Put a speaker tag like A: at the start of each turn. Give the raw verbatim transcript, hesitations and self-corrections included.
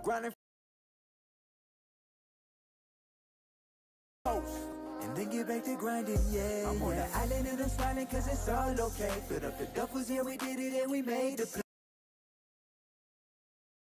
A: grinding and then get back to grinding, yeah. I'm on the island and I'm smiling cause it's all okay. Filled up the duffels, yeah, we did it and we made the play.